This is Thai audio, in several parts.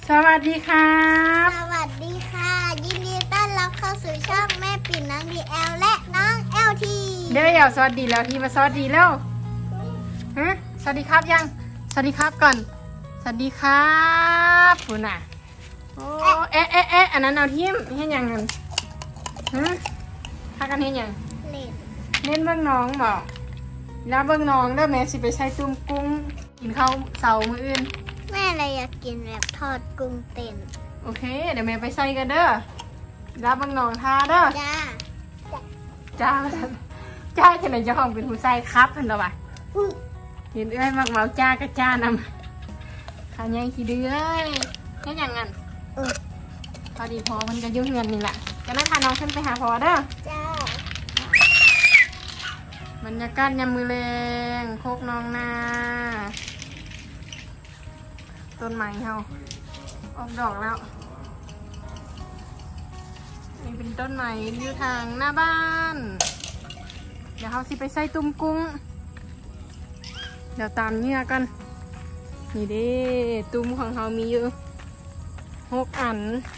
สวัสดีครับสวัสดีค่ะยินดีต้อนรับเข้าสู่ช่องแม่ปิ่นน้องดีแอลและน้องเอลทีเดี๋ยวสวัสดีแล้วทีมาสวัสดีแล้วสวัสดีครับยังสวัสดีครับก่อนสวัสดีครับคุณน่ะโอ้เอ๊ะอันนั้นเอาทีมเห็นยังกันพากันเห็นยังเล่นเบื้องน้องบอกแล้วเบื้องน้องเด้อแม่สิไปใช้ตุ้มกุ้งกินข้าวเสาร์มื้ออื่นแม่เลยอยากกินแบบทอดกุ้งเต้นโอเคเดี๋ยวแม่ไปใส่กันเด้อแล้วเบื้องน้องทาเด้อจ้าจะไหนจะห้องเป็นผู้ใส่ครับเห็นหรอวะเห็นเอ้ยมักเมาจ้าก็จ้านำขาใหญ่ขี้ดื้อเลยแค่อย่างนั้นพอดีพอมันจะยุ่งเงินนี่แหละจะนั่งพาน้องขึ้นไปหาพอเด้อจ้าบรรยากาศยามมือแรงโคกน้องนาต้นไม้เฮาออกดอกแล้วนี่เป็นต้นไม้อยู่ทางหน้าบ้านเดี๋ยวเขาสิไปใส่ตุ้มกุ้งเดี๋ยวตามเนื้อกันนี่เด้ตุ้มของเขามีอยู่6 อัน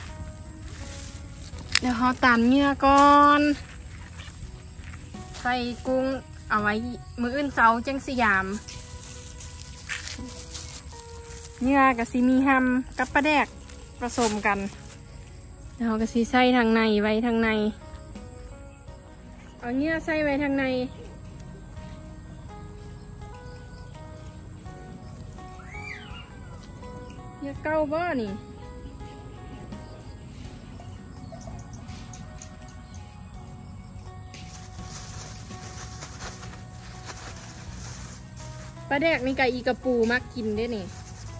เดี๋ยวเขาตามเนื้อก่อนใส่กุ้งเอาไว้มื้ออื่นเช้าจังสยามเนื้อกับซีมีฮัมกับปลาแดกผสมกันแล้วก็ซีใส่ทางในไว้ทางในเอาเนื้อใส่ไว้ทางในเนื้อเก้าบ่นี่ปลาแดกนี่กับอีกระปูมักกินได้นี่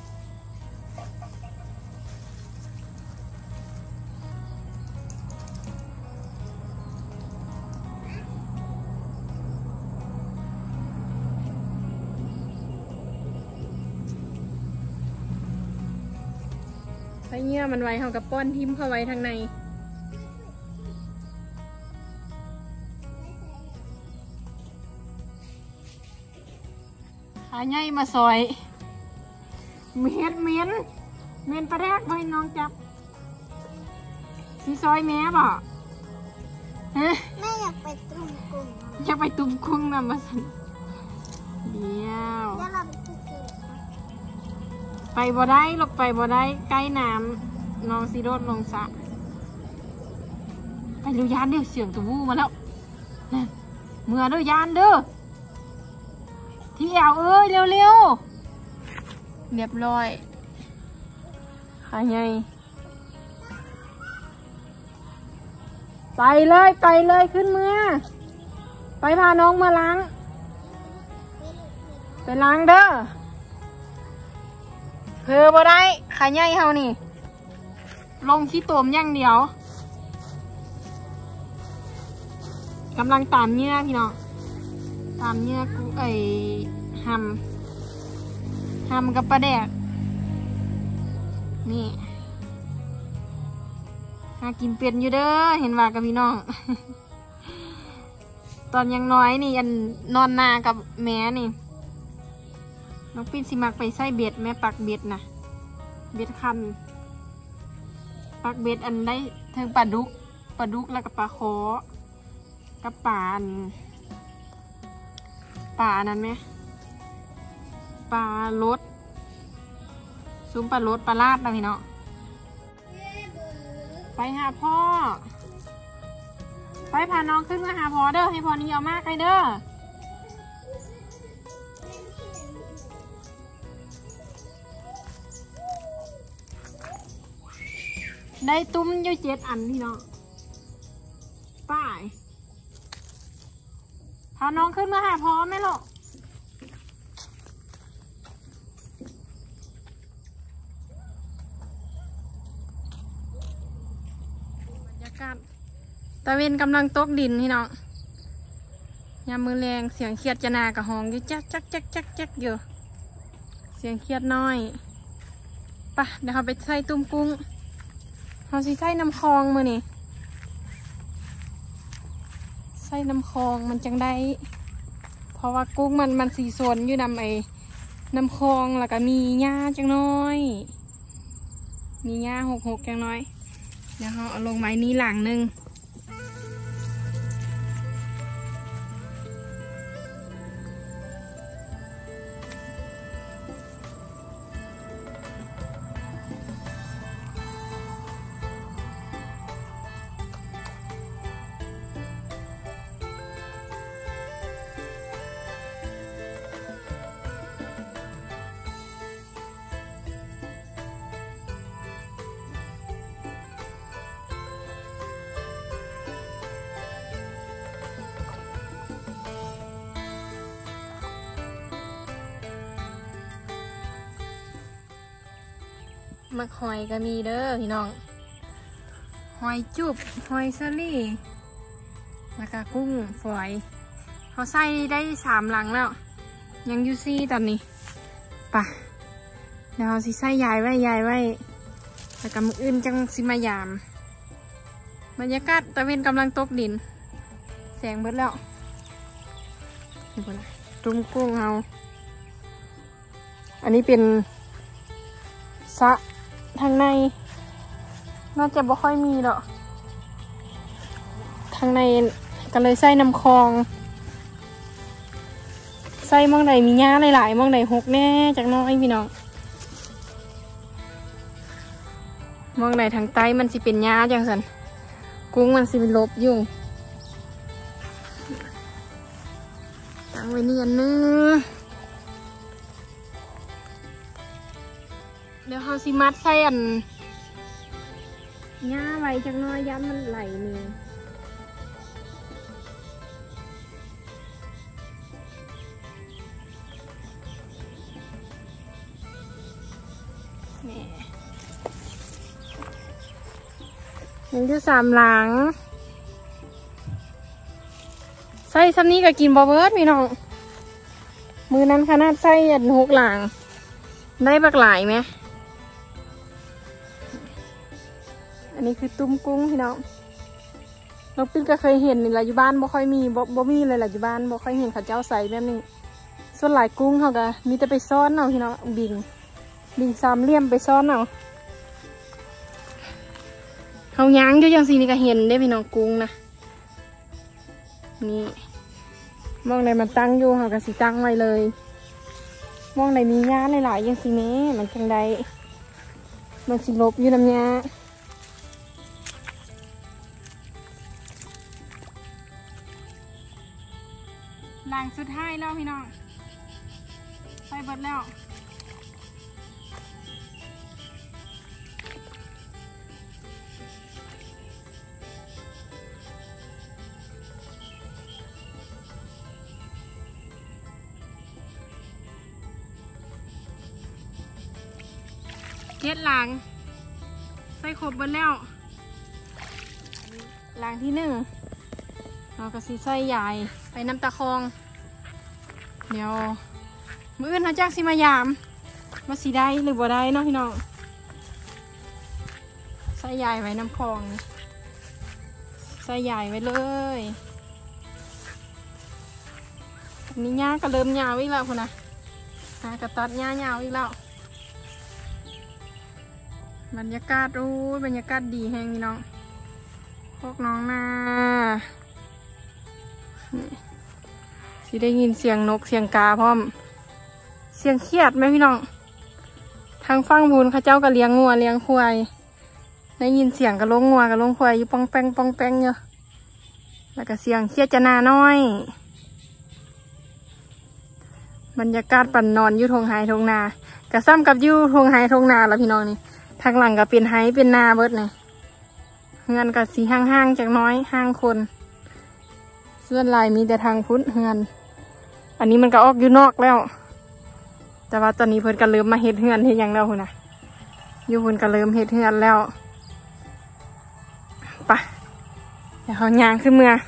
ไอ้เงี้ยมันไว้เขากับป้อนทิมเข้าไว้ทางในขาใหญ่มาซอยเมียนปลาแรกไว้น้องจับสีซอยแม่บ่แม่อยากไปตุ้มกุ้งอยากไปตุ้มกุ้งนำมาสั่นเดี๋ยวไปบ่ได้ลงไปบ่ได้ใกล้น้ำน้องซีโรดลงสระไปเร็วยานเด้อเสียงตัววูมาแล้วเมื่อเด้อยานเด้อที่แอวเอ้ยเร็วเรียบร้อยขาใหญ่ไปเลยขึ้นเมื่อไปพาน้องมาล้างไปล้างเด้อเพื่อบ่ได้ขาใหญ่เฮานี่ลงที่ตัวมอย่างเดียวกำลังตามเนื้อพี่น้องตามเนื้อกูหำกับปลาแดกนี่หากินเป็ดอยู่เด้อเห็นว่ากับพี่น้อง ตอนยังน้อยนี่ยันนอนนากับแม่นี่น้องปิ้นสิมักไปใส่เบ็ดแม่ปักเบ็ดนะเบ็ดคันปักเบ็ดอันได้ทั้งปลาดุกแล้วก็ปลาโคกับปลานั้นไหมปลาลดซุ้มปลาลดปลาลาดนะพี่เนาะไปหาพ่อไปพาน้องขึ้นมาหาพ่อเด้อให้พ่อนี้เอามากเลยเด้อได้ตุ้มอยู่7 อันพี่เนาะป้ายพาน้องขึ้นมาหาพ่อไหมลูกบรรยากาศตะเวนกำลังตกดินพี่น้องยามมือแรงเสียงเขียดจะนากระหองอยู่จักอยู่เสียงเขียดน้อยปะเดี๋ยวเขาไปใส่ตุ้มกุ้งเขาสิใส่น้ำคลองมือนี่ใส่น้ำคลองมันจังได้เพราะว่ากุ้งมันสีโซนอยู่น้ำคลองแล้วก็มีหญ้าจังน้อยมีหญ้าหกอย่างน้อยเดี๋ยวเขาเอาลงไม้นี้หลังนึงมักหอยก็มีเด้อพี่น้องหอยจุบหอยสลี่แล้วก็กุ้งฝอยเขาใส่ได้3 หลังแล้วยังอยู่4ตอนนี้ป่ะเดี๋ยวเราสิใส่ยายไว้แล้วก็มื้ออื่นจังสิมายามบรรยากาศตะเวนกำลังตกดินแสงเบิดแล้วนี่พุ่นนะตุ้มกุ้งเอาอันนี้เป็นสระทางในน่าจะบ่ค่อยมีหรอกทางในก็เลยใส่น้ำคลองใส่มองใดมีหญ้าหลายๆมองใดหกแน่จากน้อยพี่น้องมองใดทางใต้มันสิเป็นหญ้าจังสันกุ้งมันสิเป็นลบอยู่ตั้งไว้นี่อันนึงเดี๋ยวเขาสิมัดใส่อันหญ้าไว้จักน้อยย้ำมันไหลนี่ยังอยู่3 หลังใส่ซ้ำนี้ก็กินบอเบิร์ดพี่น้องมือนั้นขนาดใส่อัน6 หลังได้บักหลายไหมอันนี้คือตุ้มกุ้งพี่น้องน้องปิ้นก็เคยเห็นในหลายอยู่บ้านบ่ค่อยมีบ่มีเลยหลายอยู่บ้านบ่ค่อยเห็นเขาเจ้าใส่แบบนี้ส่วนหลายกุ้งเขาก็มีแต่ไปซ่อนเอาพี่น้องบิง3 เหลี่ยมไปซ่อนเอาเขาย่างอยู่อย่างสีนี่ก็เห็นได้พี่น้องกุ้งนะนี่มองไหนมันตั้งอยู่เขาก็สิตั้งไว้เลยมองไหนมีหญ้าหลายๆอย่างสีนี้มันจังใดมันสิลบอยู่น้ำหญ้าหลังสุดท้ายแล้วพี่น้องไปเบิดแล้ว7 หลังใส่ครบเบิดแล้วหลังที่ 1เราก็สิใส่ใหญ่ไปน้ำตาคองเดี๋ยวมื้ออื่นเขาจ้างสิมายามมาสิได้หรือบ่ได้เนาะพี่น้องใส่ใหญ่ไว้น้ำคลองใส่ใหญ่ไว้เลยนี่หญ้าก็เริ่มยาวอีกแล้วคุณนะกระตัดหญ้ายาวอีกแล้วบรรยากาศบรรยากาศดีแห้งพี่น้องพวกน้องนาสิได้ยินเสียงนกเสียงกาพร้อมเสียงเขียดไหมพี่น้องทางฟังพูนข้าเจ้าก็เลี้ยงงัวเลี้ยงควายได้ยินเสียงกระลงงัวกระลงควายอยู่ป้องแป้งเยอะแล้วก็เสียงเขียดจะนาน้อยบรรยากาศปั่นนอนอยู่ทงไฮทงนากระซ้ำกับอยู่ทงไฮทงนาแล้วพี่น้องนี่ทางหลังก็เป็นไฮเป็นนาเบิดเลยเฮือนกับสีห้างๆจากน้อยห้างคนส่วนลายมีแต่ทางพุ้นเฮือนอันนี้มันก็ออกอยู่นอกแล้วแต่ว่าตอนนี้เพิ่นก็เริ่มมาเฮ็ดเฮือนเฮ็ดยังแล้วคุณนะอยู่เพิ่นก็เริ่มเฮ็ดเฮือนแล้วไปเดี๋ยวเขาย่างขึ้นเมือง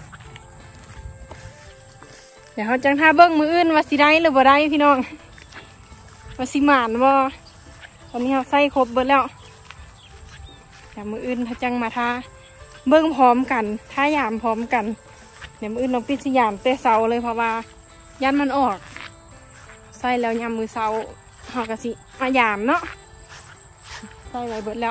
เดี๋ยวเขาจังท่าเบิ้งมืออื่นว่าสิได้หรือบ่ได้พี่น้องว่าสิหมานบ่ตอนนี้เขาใส่ครบเบิดแล้วเดี๋ยวมืออื่นเขาจังมาท่าเบิ้งพร้อมกันท่ายามพร้อมกันเดี๋ยวมืออื่นลงปิดสยามเตะเสาเลยเพราะว่ายันมันออกใส่แล้วยามมือเสาเขากะสิมายามเนาะใส่ไว้เบิดแล้ว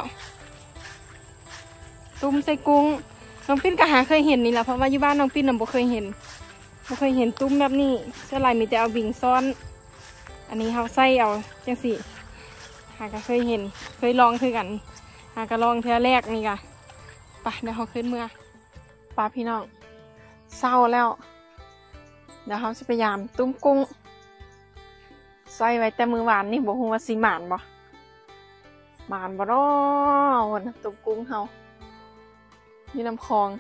ตุ้มใส่กุ้งน้องปิ้นก็หาเคยเห็นนี่แหละเพราะว่าอยู่บ้านน้องปิ้นน่ะบ่เคยเห็นตุ้มแบบนี้เสื้อลายมีแต่เอาบิ่งซ้อนอันนี้เขาใส่เอาจังสิหาก็เคยเห็นเคยลองคือกันหาก็ลองเทื่อแรกนี่กะไปเดี๋ยวเขาขึ้นเมื่อป้าพี่น้องเศร้าแล้วเดี๋ยวเขาจะพยายามตุ้มกุ้งใส่ไว้แต่มือหวานนี่บอกว่าสีหมานบ่เนาะวันตุ้มกุ้งเขาอยู่น้ำคลอง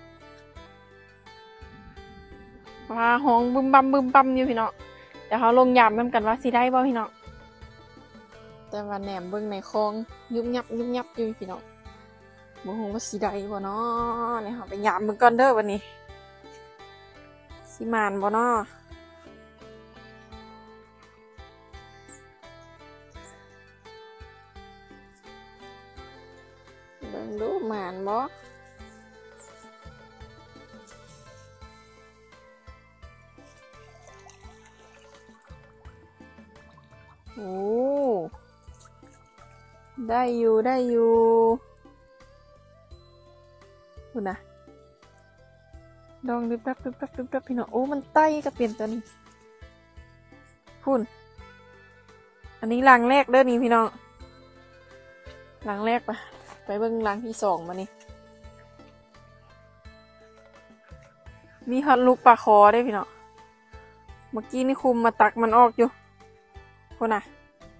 ว่าห้องบึมบัมอยู่พี่น้องเดี๋ยวเขาลงยามกันว่าสิได้บ่พี่น้องแต่ว่าแหนมเบิ่งในคลองยุบยับอยู่พี่น้องบอกว่าสิได้บ่เนาะเนี่ยเขาไปยามเบิ่งก่อนเด้อวันนี้สิหมานบ่เนาะเบิ่งดูหมานบ่โอ้ได้อยู่คุณนะดองดึบดับพี่น้องโอ้มันไต้ก็เปลี่ยนตัวนี้พุ่นอันนี้หลังแรกเด้อนี่พี่น้องหลังแรกไปเบิ่งหลังที่สองมานี่มีฮอตลูกปลาคอได้พี่น้องเมื่อกี้นี่คุมมาตักมันออกอยู่คุณน่ะ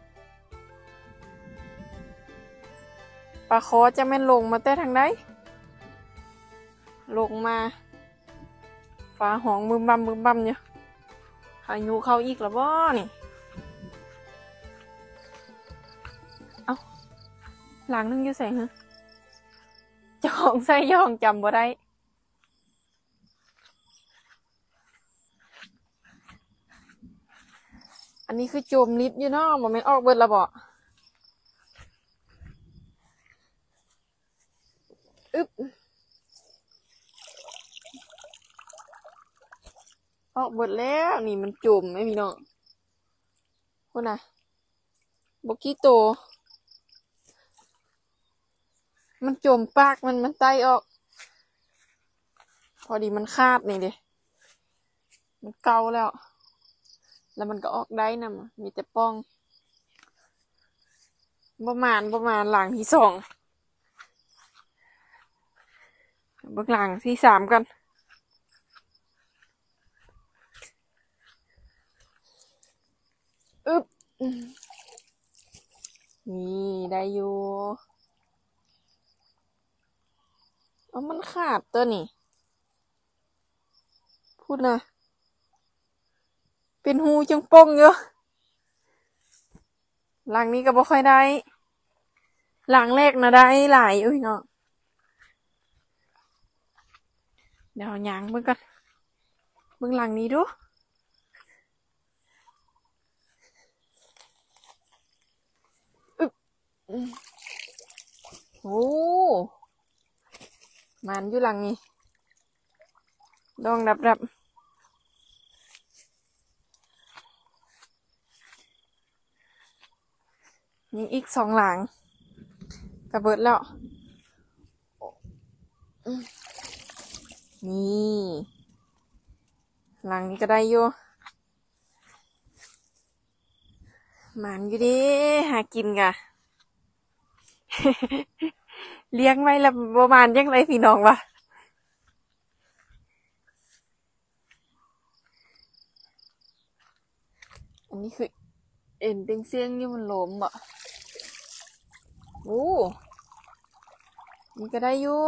ปลาคอจะแม่นลงมาแต่ทางใดลงมาฟ้าห้องบึมบัมอยู่พายุเข้าอีกแล้วบ่นี่เอาหลังนึงอยู่ใส่ฮะเจ้าของใส่ย่องจำบ่ได้อันนี้คือโจมลิฟต์อยู่เนาะบ่แม่นออกเบิดละบ่อึ๊บออกเบิดแล้วนี่มันโจมไหมพี่น้องคนน่ะบ่กี้โตมันโจมปากมันไตออกพอดีมันคาดนี่ดิมันเกาแล้วมันก็ออกได้นะมีแต่ป้องประมาณหลังที่สองเบื้องหลังที่สามกันอึ๊บนี่ได้อยู่เอามันขาดตัวนี่พูดนะเป็นหูจังป้งเยอะหลังนี้ก็บ่ค่อยได้หลังแรกนะได้หลายอุ้ยเนาะเดี๋ยวย่างเบิ่งกันเบิ่งหลังนี้ดูอึ๊บโอ้มันอยู่หลังนี้ดองดับนี่อีกสองหลังกระเบิดแล้วนี่หลังนี้ก็ได้อยู่มันอยู่ดิหากินกะ เลี้ยงไว้ละประมาณยังไรพี่น้องวะอันนี้คือเอ็นเป็นเสียงนี่มันล้มอ่ะโอ้นี่ก็ได้อยู่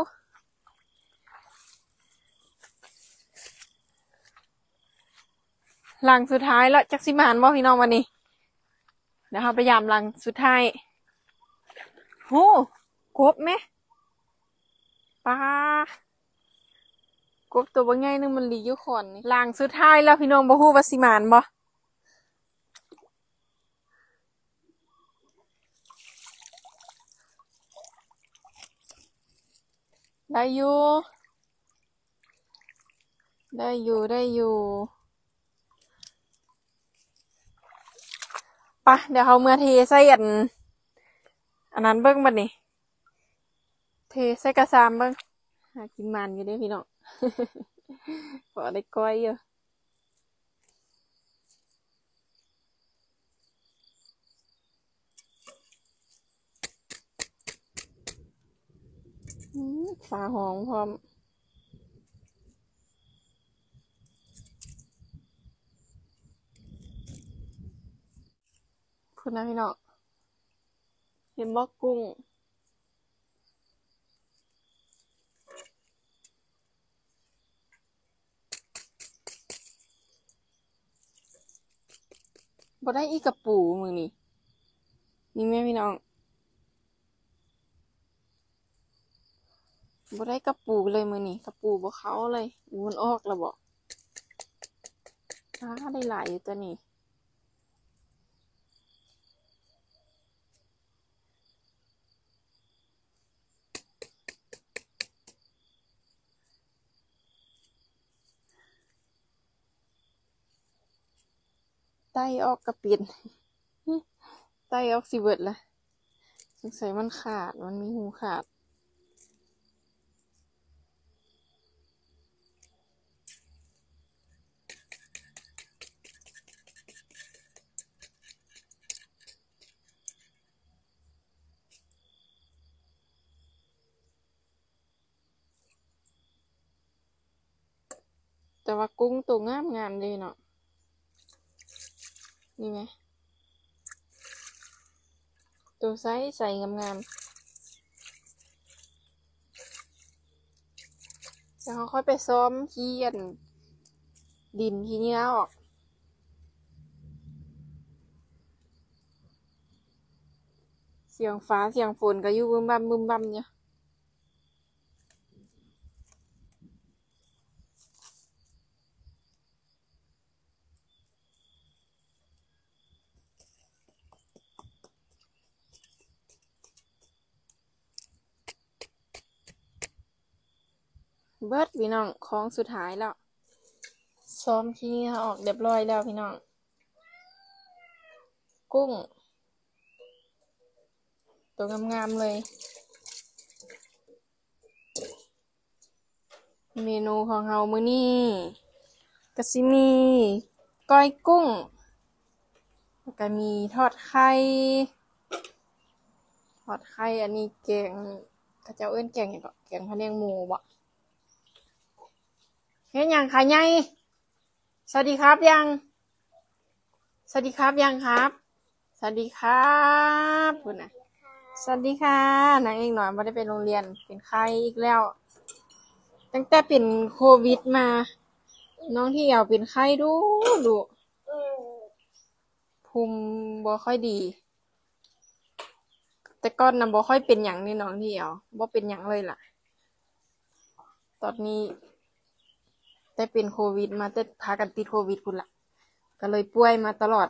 หลังสุดท้ายแล้วจักสิมานบ่พี่น้องวันนี้เดี๋ยวเราไปยามหลังสุดท้ายโอ้กบไหมปลากบตัวบ่ใหญ่นึงมันลีอยู่ขอนนี่หลังสุดท้ายแล้วพี่น้องบ่ฮู้ว่าสิมานบ่ได้อยู่ไปเดี๋ยวเขาเมื่อเทใส่อันอันนั้นเบิ้งบัดนี้เทใส่กระซามเบิ้งหากินมันอยู่เด้พี่น้อง พอได้ก้อยอยู่ฝาหองพร้อมพูดนะพี่น้องเห็นบอกกุ้งบ่ได้อีกระปูมือนี่แม่พี่น้องบ่ได้กระปูเลยมือนี่กระปูบ่เขาเลยมันออกแล้วบ่ได้หลายอยู่ตัวนี้ไตออกกระปิ่น ไตออกสิเบิดละสงสัยมันขาดมันมีหูขาดแต่ว่ากุ้งตัวงามเลยเนาะนี่ไหมตัวไซส์ใส่งามๆแล้วเขาค่อยไปซ้อมขี้ดินขี้เนื้อออกเสียงฟ้าเสียงฝนก็อยู่บึมบัมเนี่ยเบิดพี่น้องของสุดท้ายแล้วซ้อมขี้เนื้อออกเรียบร้อยแล้วพี่น้องกุ้งตัวงามๆเลยเมนูของเรามื้อนี้ก็สิมีก้อยกุ้งแล้วก็มีทอดไข่อันนี้แกงเขาเจ้าเอิ้นแกงหยังก็แกงพะแนงหมูบ่เฮ็ดหยังคะใหญ่สวัสดีครับยังสวัสดีครับยังครับสวัสดีครับพุ่นน่ะสวัสดีค่ะนางเอกหน่อยบ่ได้ไปโรงเรียนเป็นไข้อีกแล้วตั้งแต่เป็นโควิดมาน้องที่เอาเป็นไข้ดูภูมิบ่ค่อยดีแต่ก่อนน่ะบ่ค่อยเป็นหยังนี่น้องที่เอาบ่เป็นหยังเลยล่ะตอนนี้แต่เป็นโควิดมาแต่พากันติดโควิดพุ่นล่ะก็เลยป่วยมาตลอด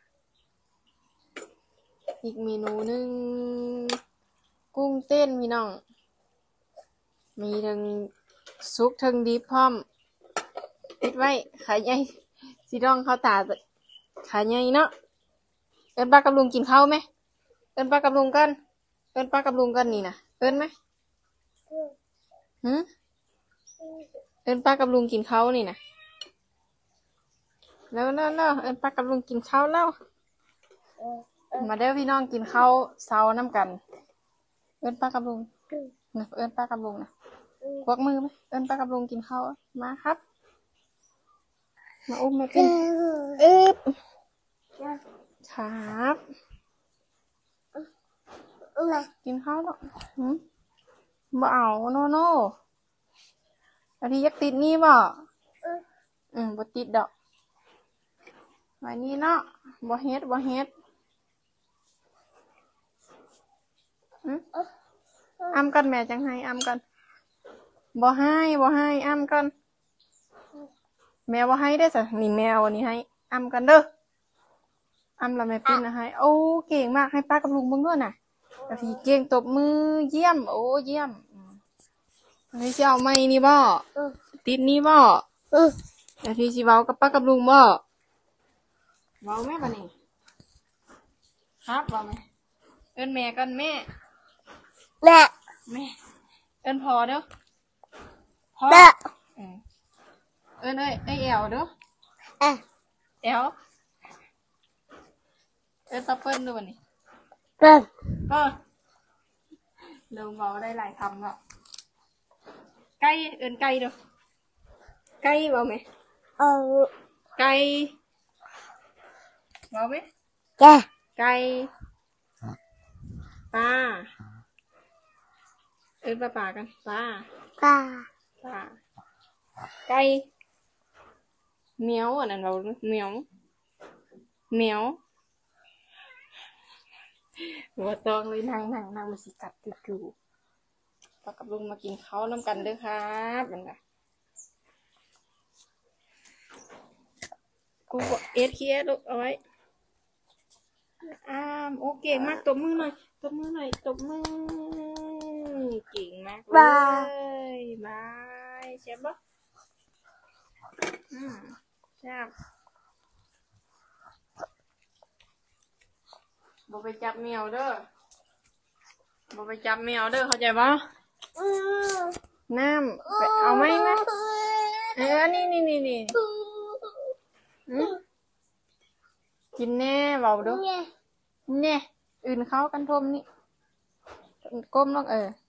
อีกเมนูนึงกุ้งเต้นพี่น้องมีทั้งซุกทั้งดิบพร้อมปิดไว้ขายใหญ่สิร้องเข้าตาขายใหญ่เนาะเอิ้นป้ากับลุงกินข้าวไหมเอิ้นป้ากับลุงกันเอิ้นป้ากับลุงกันนี่นะเอิ้นไหมเอิ้นป้ากับลุงกินข้าวนี่นะแล้วเอิ้นป้ากับลุงกินข้าวแล้วมาเด้อพี่น้องกินข้าวเช้าน้ำกันเอิ้นป้ากับลุงนะเอิ้นป้ากับลุงนะควักมือไหมเอิ้นป้ากับลุงกินข้าวมาครับมาอุ้มมากินครับกินข้าวแล้วบ่เอาโน่อาทิยักติดนี่บ่บ่ติดดอกไว้นี่เนาะบ่เฮ็ดอ้ำกันแม่จังให้อ้ำกันบ่ให้อ้ำกันแมวบ่ให้ได้สินี่แมวอันนี้ให้อ้ำกันเด้ออ้ำแล้วแม่ปิ้นนะให้โอ้เก่งมากให้ป้ากับลุงเบิ่งด้วยน่ะอาทิเก่งตบมือเยี่ยมโอ้เยี่ยมให้สิเอาไม้นี่บ่ติดนี่บ่อาทิสิเว้ากับป้ากับลุงบ่เว้าแม่บัดนี้ครับเว้าแม่อิ้นแม่ก่อนแม่แม่แม่เอิ้นพอเด้อพอแม่เอิ้นเอ้ยแอลเด้อเอ๊ะแอลเอิ้นตะเปิ้ลดูวันนี้เปิ้ลก็เริ่มเบาได้หลายคำแล้วไก่เอิ้นไก่เด้อไก่เบาไหมเอาไก่เบาไหมแกไก่ปลาเอิ้นปลากันปลาปลาปลาไก่เหมียวอันนั้นเราเหมียวเหมียวหัวตองเลยนั่งมาสิกัดติดอยู่พอกับลุงมากินข้าวน้ำกันเด้อครับมันน่ะกูก็เอสลูกเอาไว้โอเคมากตบมือหน่อยตบมือเก่งมากเลยบายเชฟบ่แซ่บบ่ไปจับแมวเด้อเข้าใจปะน้ำไปเอาไหมนะนี่กินแน่เบาดูแน่อื่นเขากันทมนี่ก้มลง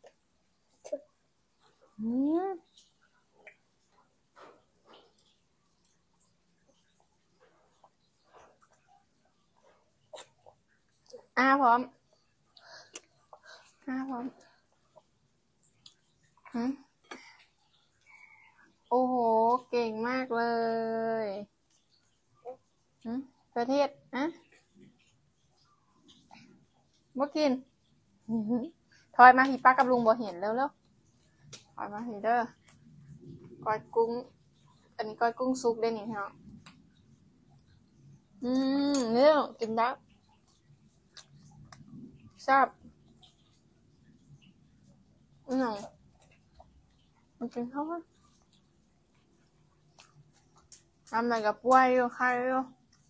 พร้อมโอ้โหเก่งมากเลยประเทศบ่กินถอยมาหิป้ากับลุงบ่เห็นเร็วถอยมาหิเด้อก้อยกุ้งอันนี้ก้อยกุ้งซุปได้นี่เนาะเนี่ยกินได้ชอบมันกินข้าวทำอะไรกับป่วยอยู่ใครอยู่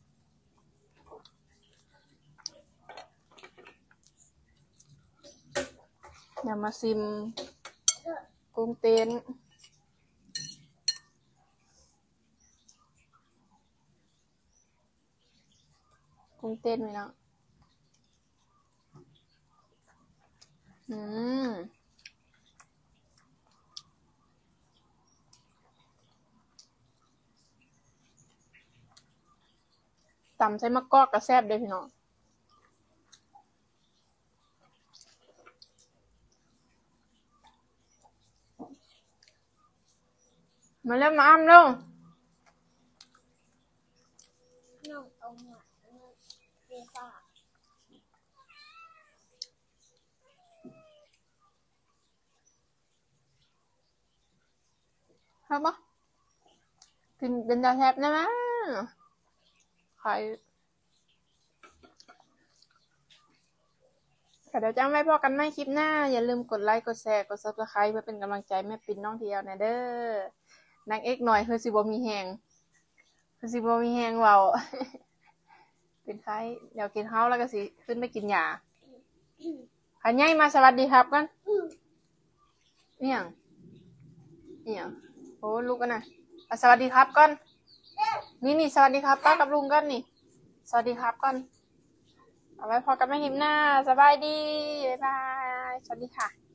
อย่ามาซิมกุ้งเต้นไหมเนาะตำใส่มะกอกกระแซบด้วยพี่น้องมาเริ่มมาอ้ำแล้วน้องเอาหมดเรียกว่าครับปะกินเป็นดาวแทบนะมั้ยใครเดี๋ยวจ้างไว้พอกันไม่คลิปหน้าอย่าลืมกดไลค์กดแชร์กด Subscribe เพื่อเป็นกำลังใจแม่ปิ่นน้องเที่ยวนะเด้อนางเอกหน่อยคือสิบ่มีแหงเว้าเป็นใครเดี๋ยวกินข้าวแล้วก็สิขึ้นไปกินหญ้าขันใหญ่มาสวัสดีครับกันเนี่ยโอ้ลูกกันนะสวัสดีครับก่อนนี่สวัสดีครับป้ากับลุงกันนี่สวัสดีครับก่อนเอาไว้พอกันไม่หิมหน้าสบายดีบ๊ายบายสวัสดีค่ะ